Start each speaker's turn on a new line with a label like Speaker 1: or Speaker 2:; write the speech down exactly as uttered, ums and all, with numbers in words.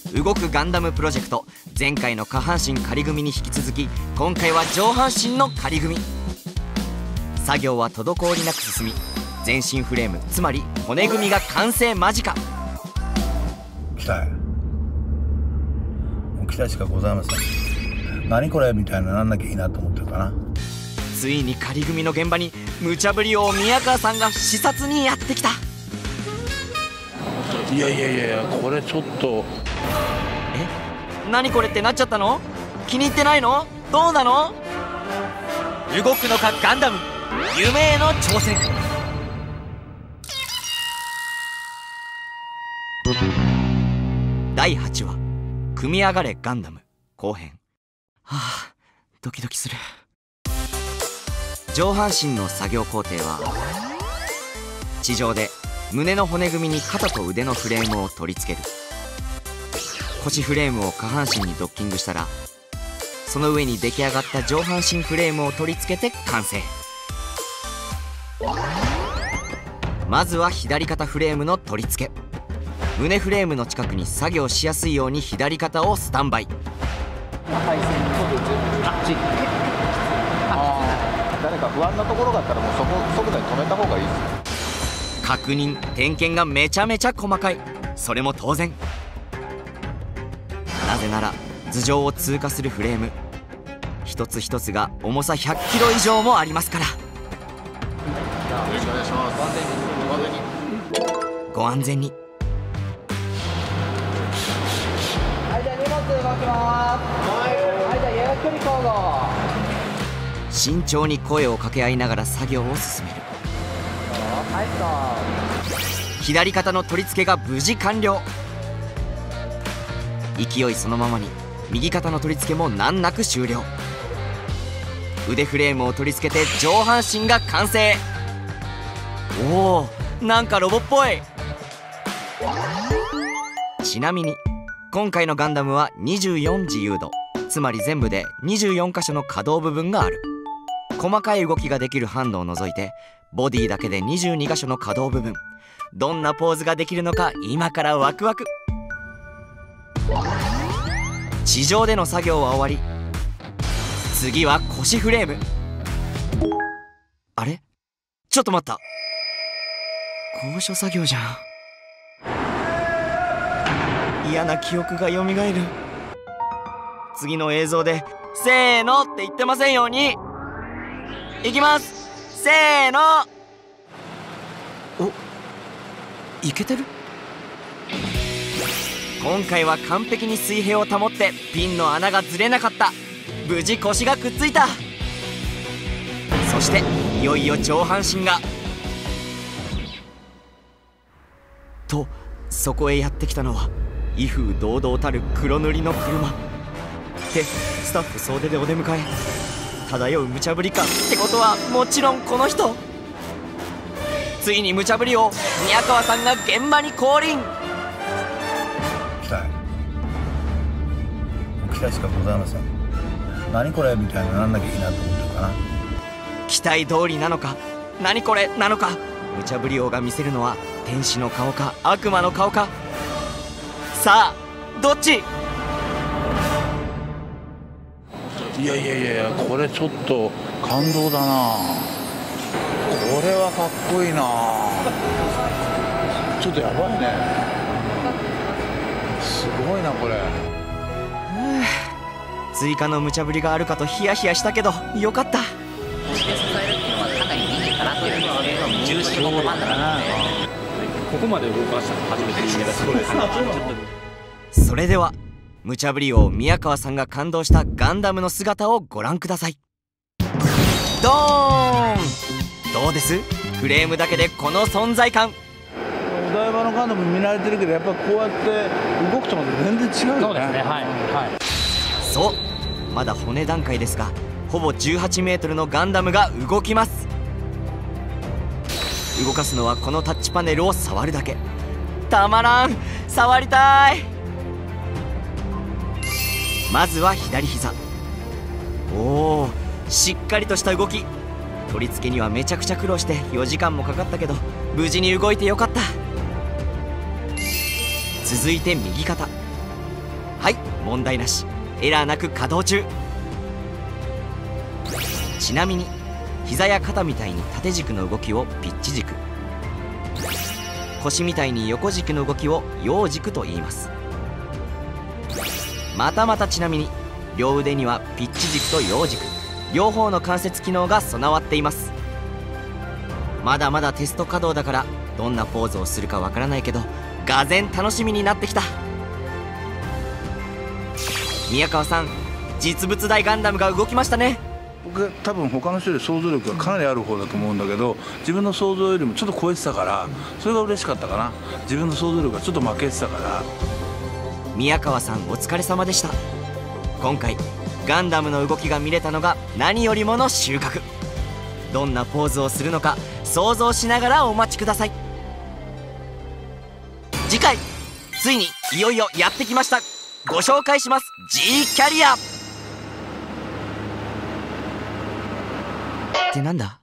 Speaker 1: 動くガンダムプロジェクト。前回の下半身仮組みに引き続き、今回は上半身の仮組み。作業は滞りなく進み、全身フレーム、つまり骨組みが完成間近。
Speaker 2: 期待期待しかございません。何これみたいななんなきゃいいなと思ってるかな。
Speaker 1: ついに仮組みの現場に無茶ぶり王宮川さんが視察にやってきた。
Speaker 3: いやいやいやいや、これちょっと。
Speaker 1: え、何これってなっちゃったの？気に入ってないの？どうなの？動くのかガンダム、夢への挑戦。だいはちわ、組み上がれガンダム後編。はあ、ドキドキする。上半身の作業工程は、地上で胸の骨組みに肩と腕のフレームを取り付ける。腰フレームを下半身にドッキングしたら、その上に出来上がった上半身フレームを取り付けて完成。まずは左肩フレームの取り付け。胸フレームの近くに作業しやすいように左肩をスタンバイ。
Speaker 4: 誰か不安なところがあったらもうそこ即座に止めた方がいいです。
Speaker 1: 確認点検がめちゃめちゃ細かい。それも当然。なぜなら頭上を通過するフレーム一つ一つが重さひゃっキロ以上もありますから。
Speaker 4: よろしくお願いします。
Speaker 1: ご安全に。
Speaker 5: はい、じゃあ荷物動きます。はい、じゃあ予約距離交互。
Speaker 1: 慎重に声を掛け合いながら作業を進める。左肩の取り付けが無事完了。勢いそのままに右肩の取り付けも難なく終了。腕フレームを取り付けて上半身が完成。おお、なんかロボっぽい。ちなみに今回のガンダムはにじゅうよん自由度、つまり全部でにじゅうよん箇所の可動部分がある。細かい動きができるハンドを除いてボディだけでにじゅうに箇所の可動部分。どんなポーズができるのか今からワクワク。地上での作業は終わり、次は腰フレーム。あれ、ちょっと待った、高所作業じゃん。嫌な記憶がよみがえる。次の映像でせーのって言ってませんように。いきます、せーの。お、いけてる。今回は完璧に水平を保ってピンの穴がずれなかった。無事腰がくっついた。そしていよいよ上半身が。とそこへやってきたのは威風堂々たる黒塗りの車で、スタッフ総出でお出迎え。漂う無茶ぶり感ってことはもちろんこの人。ついに無茶ぶり王宮川さんが現場に降臨。
Speaker 2: 期待期待しかございません。何これみたいななんなきゃいいなと思ってるかな。
Speaker 1: 期待通りなのか何これなのか。無茶ぶり王が見せるのは天使の顔か悪魔の顔か。さあどっち。
Speaker 3: いやいやいやいや、これちょっと感動だな。これはかっこいいな。ちょっとやばいね。すごいなこれ。
Speaker 1: 追加の無茶ぶりがあるかとヒヤヒヤしたけどよかった。
Speaker 6: 支えるっていうのはかなりいいかなというのは重心のまん中なので、
Speaker 7: ここまで動かしたの初めてです。
Speaker 1: それでは無茶ぶり王宮川さんが感動したガンダムの姿をご覧ください。ドーン。どうです？フレームだけでこの存在感。
Speaker 3: お台場のガンダム見慣れてるけど、やっぱこうやって動くとまた全然違うよね。そうですね、はい、はい、
Speaker 1: そう、まだ骨段階ですがほぼじゅうはちメートルのガンダムが動きます。動かすのはこのタッチパネルを触るだけ。たまらん、触りたい。まずは左膝。おお、しっかりとした動き。取り付けにはめちゃくちゃ苦労してよじかんもかかったけど無事に動いてよかった。続いて右肩。 はい、問題なし。エラーなく稼働中。ちなみに膝や肩みたいに縦軸の動きをピッチ軸、腰みたいに横軸の動きを陽軸と言います。またまたちなみに両腕にはピッチ軸と陽軸両方の関節機能が備わっています。まだまだテスト稼働だからどんなポーズをするかわからないけど、がぜん楽しみになってきた。宮川さん、実物大ガンダムが動きましたね。
Speaker 3: 僕は多分他の人より想像力がかなりある方だと思うんだけど、自分の想像よりもちょっと超えてたから、それが嬉しかったかな。自分の想像力がちょっと負けてたから。
Speaker 1: 宮川さん、お疲れ様でした。今回ガンダムの動きが見れたのが何よりもの収穫。どんなポーズをするのか想像しながらお待ちください。次回ついにいよいよやってきました。ご紹介します。 G キャリアってなんだ？